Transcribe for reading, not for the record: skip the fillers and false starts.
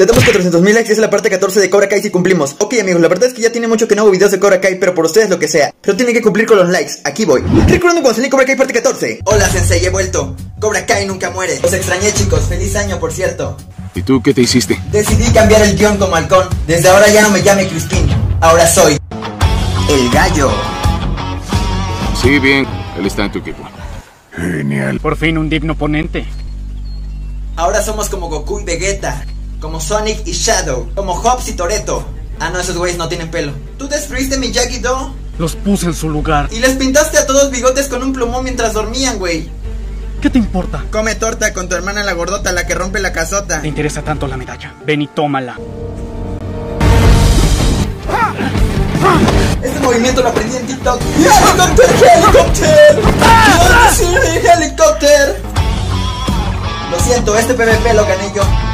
Tenemos 400,000 likes y es la parte 14 de Cobra Kai si cumplimos. Ok amigos, la verdad es que ya tiene mucho que no hago videos de Cobra Kai, pero por ustedes lo que sea. Pero tienen que cumplir con los likes, aquí voy. Recuerden cuando salí Cobra Kai parte 14. Hola Sensei, he vuelto. Cobra Kai nunca muere. Os extrañé chicos, feliz año por cierto. ¿Y tú qué te hiciste? Decidí cambiar el guión como halcón. Desde ahora ya no me llame Crispín, ahora soy el gallo. Sí, bien, él está en tu equipo. Genial. Por fin un digno oponente. Ahora somos como Goku y Vegeta, como Sonic y Shadow, como Hobbs y Toretto. Ah no, esos güeyes no tienen pelo. ¿Tú destruiste mi Miyagi-Do? Los puse en su lugar. Y les pintaste a todos bigotes con un plumón mientras dormían, güey. ¿Qué te importa? Come torta con tu hermana la gordota, la que rompe la casota. ¿Te interesa tanto la medalla? Ven y tómala. Este movimiento lo aprendí en TikTok. ¡Helicóptero! ¡Helicóptero! ¡Helicóptero! Lo siento, este PvP lo gané yo.